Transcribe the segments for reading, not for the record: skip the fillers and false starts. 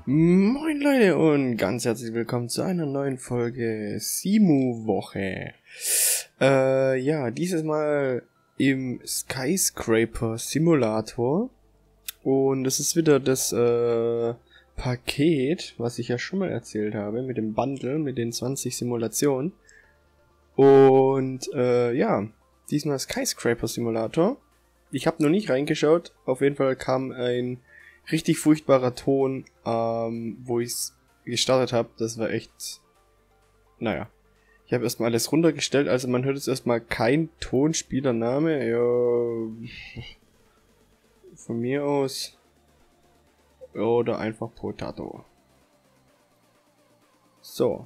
Moin Leute und ganz herzlich willkommen zu einer neuen Folge Simu-Woche. Ja, dieses Mal im Skyscraper Simulator. Und das ist wieder das Paket, was ich ja schon mal erzählt habe, mit dem Bundle, mit den 20 Simulationen. Und ja, diesmal Skyscraper Simulator. Ich habe noch nicht reingeschaut, auf jeden Fall kam ein richtig furchtbarer Ton, wo ich es gestartet habe. Das war echt... Naja. Ich habe erstmal alles runtergestellt, also man hört jetzt erstmal kein Tonspielername. Ja, von mir aus. Oder einfach Potato. So.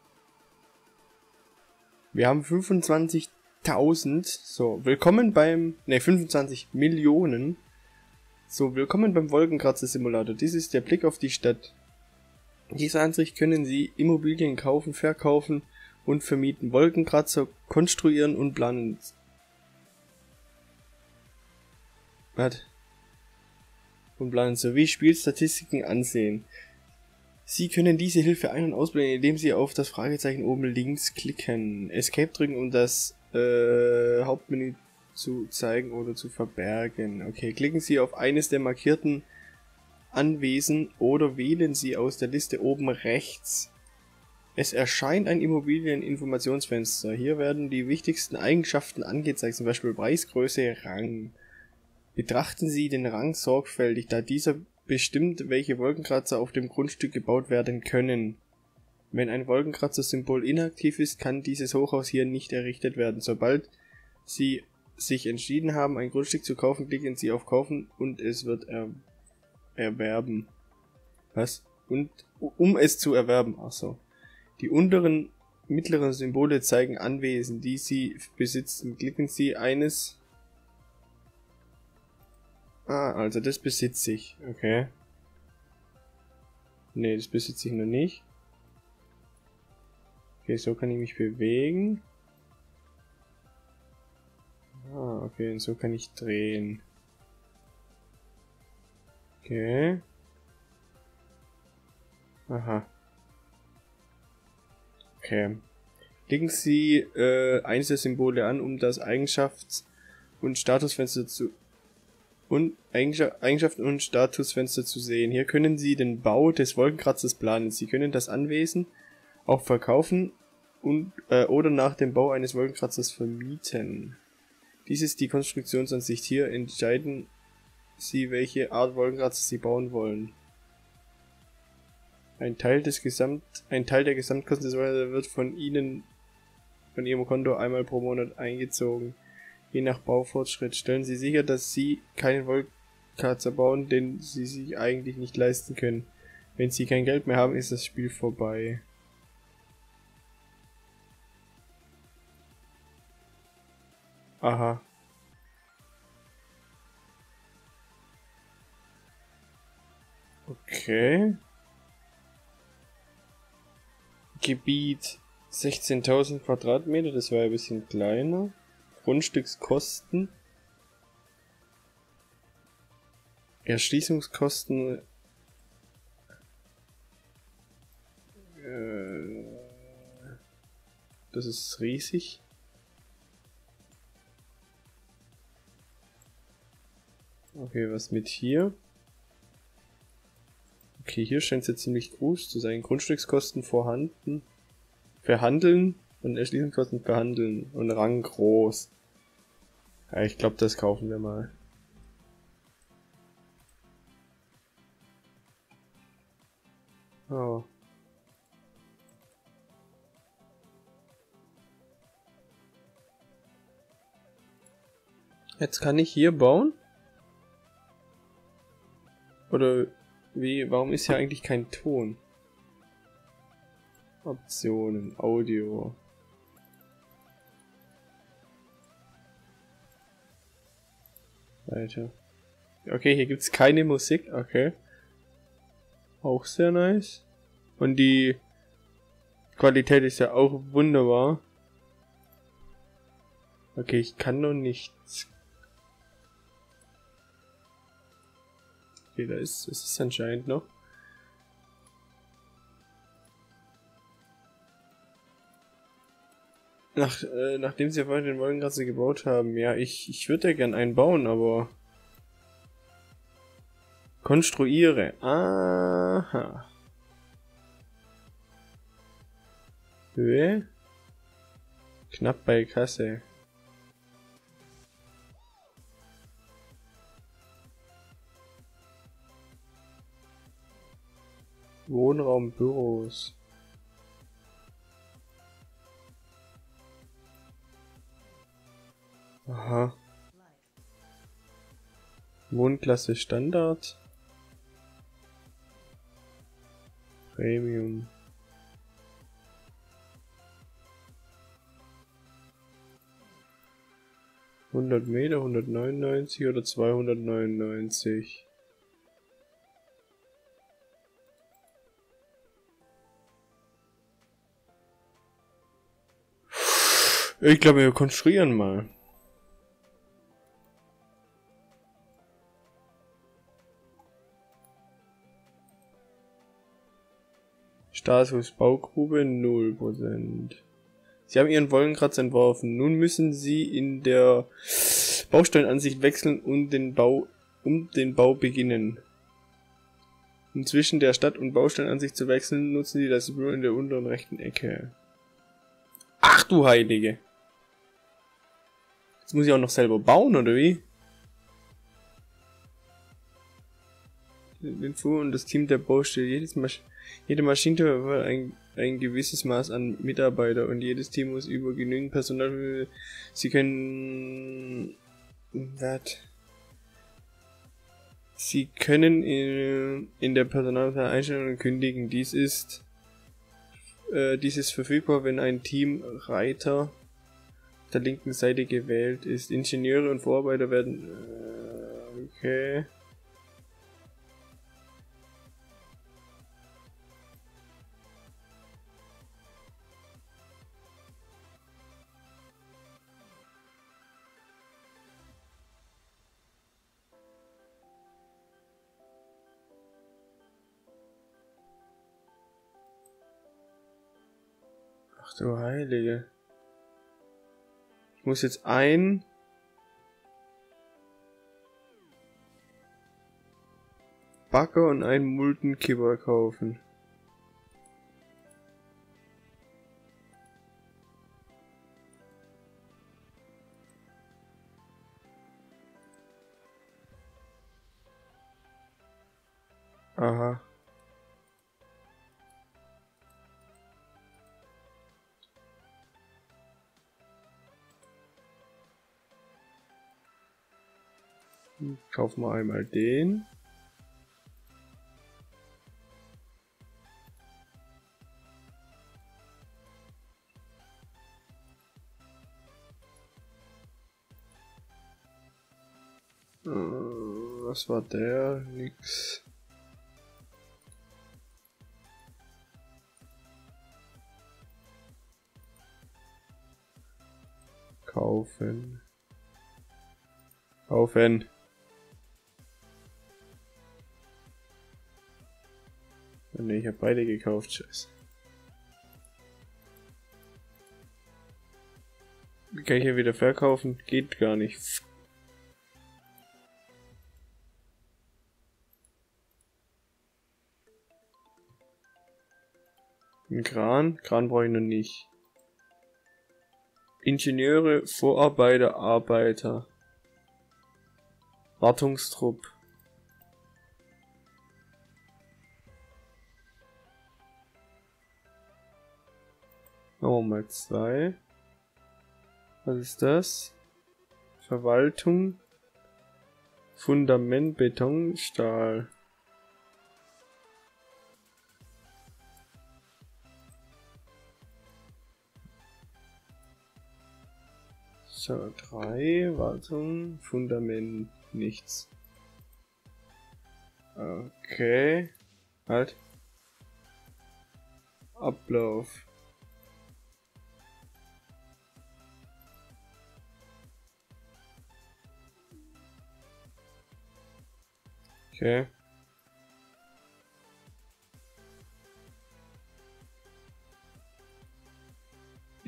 Wir haben 25.000. So, willkommen beim... Ne, 25 Millionen. So, willkommen beim Wolkenkratzer-Simulator. Dies ist der Blick auf die Stadt. In dieser Ansicht können Sie Immobilien kaufen, verkaufen und vermieten, Wolkenkratzer konstruieren und planen. Sowie Spielstatistiken ansehen. Sie können diese Hilfe ein- und ausblenden, indem Sie auf das Fragezeichen oben links klicken. Escape drücken, um das Hauptmenü zu zeigen oder zu verbergen. Okay, klicken Sie auf eines der markierten Anwesen oder wählen Sie aus der Liste oben rechts. Es erscheint ein Immobilieninformationsfenster. Hier werden die wichtigsten Eigenschaften angezeigt, zum Beispiel Preis, Größe, Rang. Betrachten Sie den Rang sorgfältig, da dieser bestimmt, welche Wolkenkratzer auf dem Grundstück gebaut werden können. Wenn ein Wolkenkratzer-Symbol inaktiv ist, kann dieses Hochhaus hier nicht errichtet werden. Sobald Sie sich entschieden haben, ein Grundstück zu kaufen, klicken Sie auf Kaufen und es wird erwerben. Was? Und um es zu erwerben. Achso. Die unteren mittleren Symbole zeigen Anwesen, die Sie besitzen. Klicken Sie eines. Also das besitze ich. Okay. Ne, das besitze ich noch nicht. Okay, so kann ich mich bewegen. Okay, und so kann ich drehen. Okay. Aha. Okay. Klicken Sie eines der Symbole an, um das Eigenschafts- und Statusfenster zu Eigenschaften und Statusfenster zu sehen. Hier können Sie den Bau des Wolkenkratzers planen. Sie können das Anwesen auch verkaufen und oder nach dem Bau eines Wolkenkratzers vermieten. Dies ist die Konstruktionsansicht. Hier entscheiden Sie, welche Art Wolkenkratzer Sie bauen wollen. Ein Teil der Gesamtkosten des Wolkenkratzers wird von Ihrem Konto einmal pro Monat eingezogen. Je nach Baufortschritt. Stellen Sie sicher, dass Sie keinen Wolkenkratzer bauen, den Sie sich eigentlich nicht leisten können. Wenn Sie kein Geld mehr haben, ist das Spiel vorbei. Aha. Okay. Gebiet 16.000 Quadratmeter, das war ein bisschen kleiner. Grundstückskosten. Erschließungskosten. Das ist riesig. Okay, was mit hier? Okay, hier scheint es ja ziemlich groß zu sein. Grundstückskosten vorhanden. Verhandeln und Erschließungskosten verhandeln. Und Rang groß. Ja, ich glaube, das kaufen wir mal. Oh. Jetzt kann ich hier bauen? Oder wie? Warum ist hier eigentlich kein Ton? Optionen, Audio. Weiter. Okay, hier gibt's keine Musik. Okay. Auch sehr nice. Und die Qualität ist ja auch wunderbar. Okay, ich kann noch nichts. Okay, es ist anscheinend noch. Nachdem sie vorhin den Wolkenkratzer gebaut haben, ja, ich würde ja gern einen bauen, aber... Konstruiere. Aha. Höhe? Knapp bei Kasse. Wohnraum, Büros. Aha. Wohnklasse Standard. Premium. $100 199 oder 299. Ich glaube, wir konstruieren mal. Status Baugrube 0%. Sie haben Ihren Wolkenkratzer entworfen. Nun müssen Sie in der Baustellenansicht wechseln und den Bau beginnen. Um zwischen der Stadt- und Baustellenansicht zu wechseln, nutzen Sie das Symbol in der unteren rechten Ecke. Ach du Heilige! Jetzt muss ich auch noch selber bauen, oder wie? Den Fuhr und das Team der Baustelle. Jede Maschinentyp hat ein gewisses Maß an Mitarbeiter und jedes Team muss über genügend Personal. Sie können Sie können in der Personaleinstellung kündigen. Dies ist verfügbar, wenn ein Teamreiter auf der linken Seite gewählt ist. Ingenieure und Vorarbeiter werden okay. Ach du Heilige. Ich muss jetzt ein Bagger und einen Muldenkipper kaufen. Aha. Kaufen wir einmal den. Was war der? Nix. Kaufen. Kaufen. Ne, ich habe beide gekauft. Scheiße. Wie kann ich hier wieder verkaufen? Geht gar nicht. Ein Kran? Kran brauche ich noch nicht. Ingenieure, Vorarbeiter, Arbeiter. Wartungstrupp. Machen wir mal 2. Was ist das? Verwaltung. Fundament, Beton, Stahl. So, 3, Wartung, Fundament, nichts. Okay. Halt. Ablauf. Okay.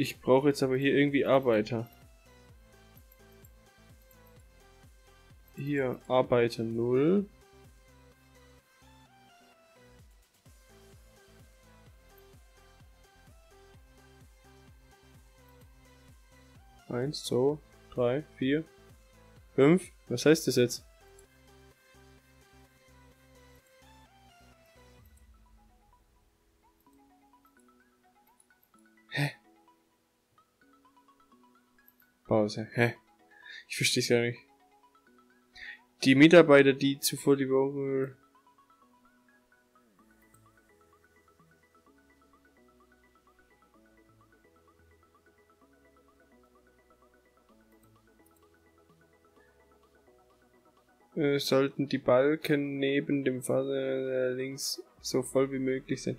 ich brauche jetzt aber hier irgendwie Arbeiter. Hier, Arbeiter 0. Eins, zwei, drei, vier, 5. Was heißt das jetzt? Hä? Pause. Hä? Ich verstehe es gar nicht. Die Mitarbeiter, die zuvor die Woche... sollten die Balken neben dem Fahrzeug links so voll wie möglich sein.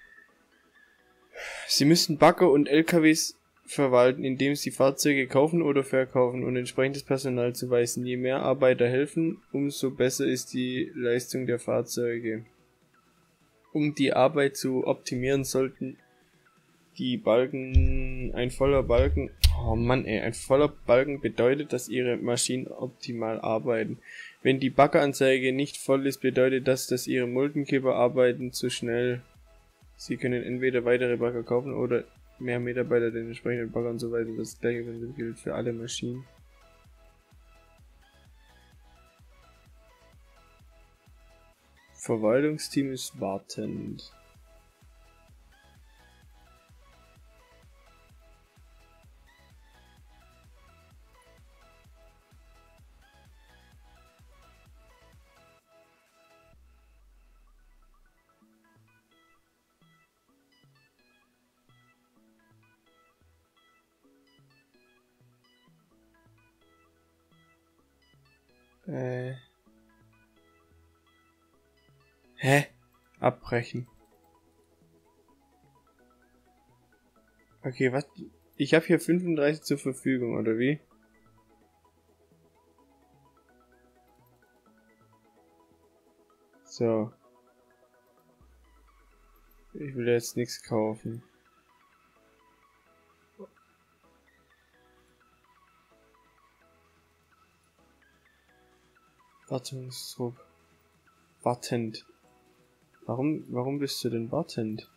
Sie müssen Bagger und LKWs verwalten, indem sie Fahrzeuge kaufen oder verkaufen und entsprechendes Personal zuweisen. Je mehr Arbeiter helfen, umso besser ist die Leistung der Fahrzeuge. Um die Arbeit zu optimieren, sollten die Balken, ein voller Balken, oh Mann ey, ein voller Balken bedeutet, dass ihre Maschinen optimal arbeiten. Wenn die Baggeranzeige nicht voll ist, bedeutet das, dass ihre Muldenkipper arbeiten zu schnell. Sie können entweder weitere Bagger kaufen oder mehr Mitarbeiter den entsprechenden Bagger und so weiter. Das gleiche gilt für alle Maschinen. Verwaltungsteam ist wartend. Hä? Abbrechen. Okay, was? Ich habe hier 35 zur Verfügung, oder wie? So. Ich will jetzt nichts kaufen. Wartungsdruck. Wartend. Warum bist du denn wartend?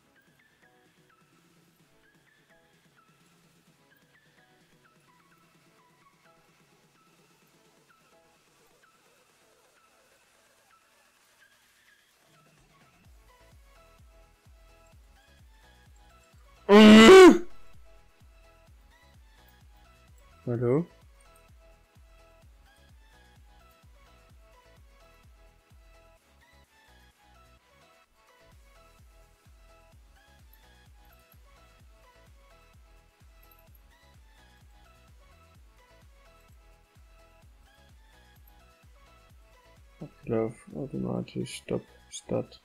Hallo? Ablauf automatisch Stopp Start.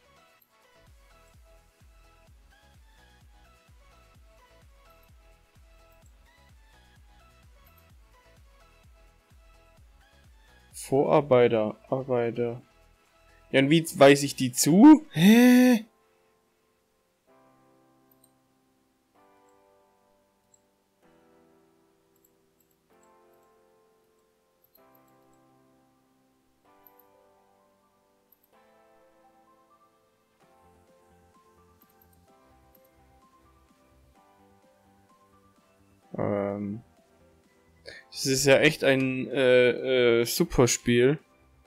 Vorarbeiter, Arbeiter. Ja, und wie weise ich die zu? Hä? Das ist ja echt ein super Spiel.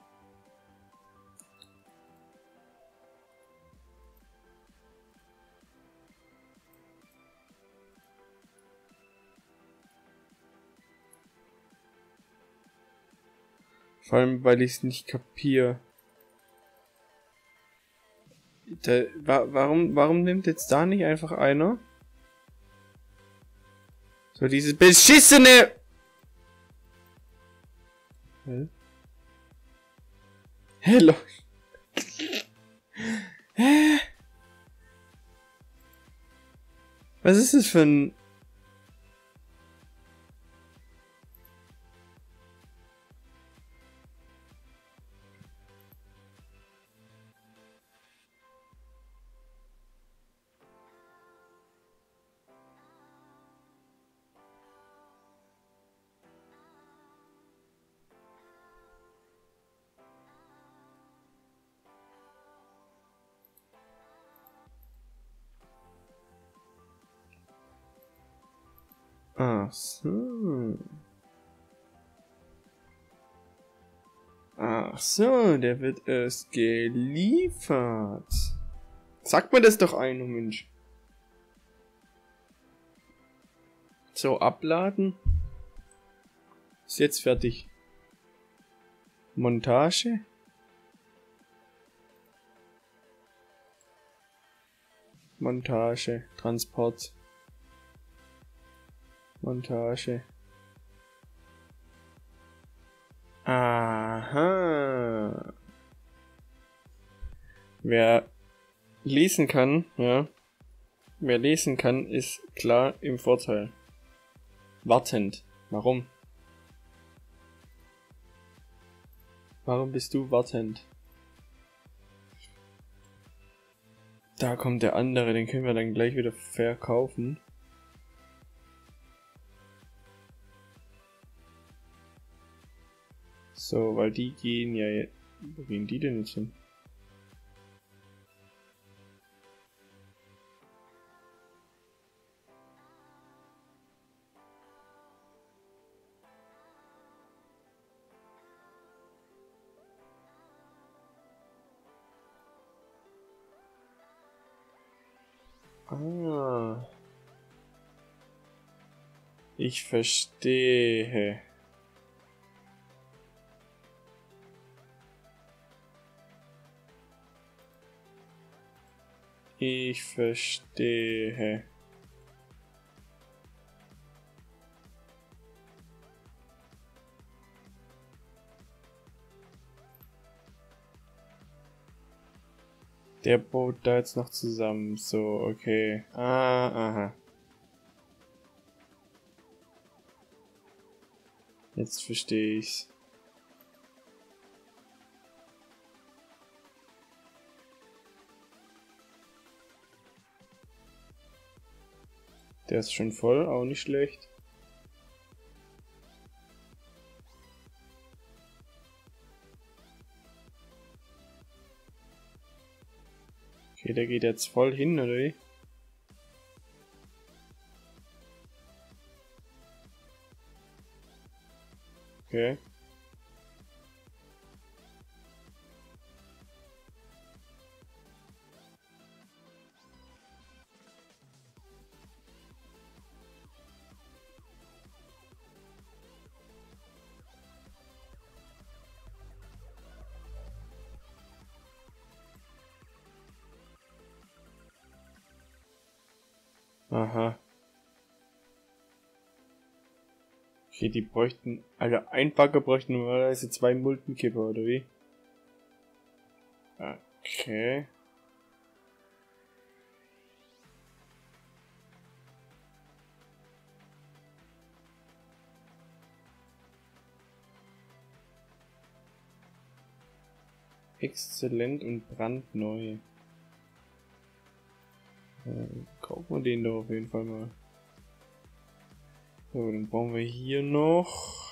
Vor allem, weil ich es nicht kapiere. Warum nimmt jetzt da nicht einfach einer? So dieses beschissene... Hä? Hello. Hä? Was ist das für ein... Ach so. Ach so, der wird erst geliefert. Sagt mir das doch einer, Mensch. So, abladen. Ist jetzt fertig. Montage. Montage. Transport. Montage. Aha. Wer lesen kann, ja. Wer lesen kann, ist klar im Vorteil. Wartend. Warum? Warum bist du wartend? Da kommt der andere, den können wir dann gleich wieder verkaufen. So, weil die gehen ja... Wo gehen die denn jetzt hin? Ah. Ich verstehe. Ich verstehe. Der baut da jetzt noch zusammen. So, okay. Ah, aha. Jetzt verstehe ich's. Der ist schon voll, auch nicht schlecht. Okay, der geht jetzt voll hin, oder wie? Okay. Aha. Okay, die bräuchten... Also ein Bagger bräuchten normalerweise 2 Multenkipper, oder wie? Okay. Exzellent und brandneu. Kaufen wir den doch auf jeden Fall mal. So, dann brauchen wir hier noch.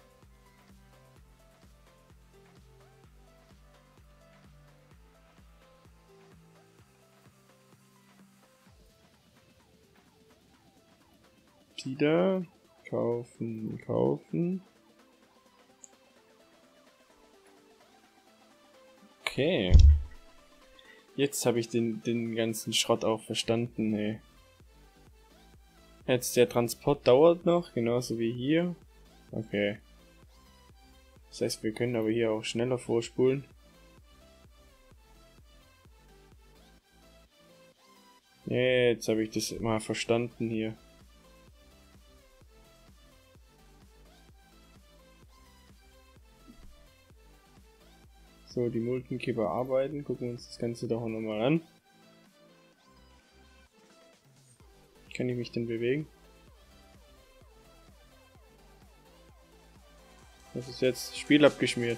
Die da. Kaufen, kaufen. Okay. Jetzt habe ich den ganzen Schrott auch verstanden, ey. Jetzt der Transport dauert noch, genauso wie hier. Okay. Das heißt, wir können aber hier auch schneller vorspulen. Jetzt habe ich das mal verstanden hier. So, die Multenkipper arbeiten. Gucken wir uns das Ganze doch nochmal an. Kann ich mich denn bewegen? Das ist jetzt Spiel abgeschmiert.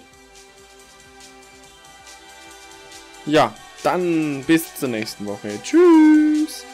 Ja, dann bis zur nächsten Woche. Tschüss!